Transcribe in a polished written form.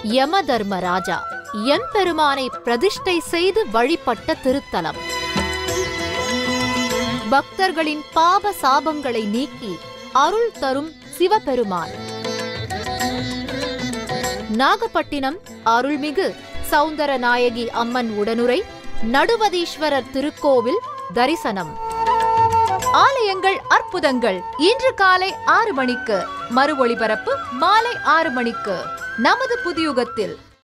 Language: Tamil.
யமதர்மராஜா எம்பெருமானை பிரதிஷ்டை செய்து வழிபட்ட திருத்தலம். பக்தர்களின் பாப சாபங்களை நீக்கி அருள் தரும் சிவபெருமான். நாகப்பட்டினம் அருள்மிகு சௌந்தரநாயகி அம்மன் உடனுரை நடுவதீஸ்வரர் திருக்கோவில் தரிசனம். ஆலயங்கள் அற்புதங்கள் இன்று காலை 6 மணிக்கு, மறு ஒளிபரப்பு மாலை 6 மணிக்கு நமது புதியுகத்தில்.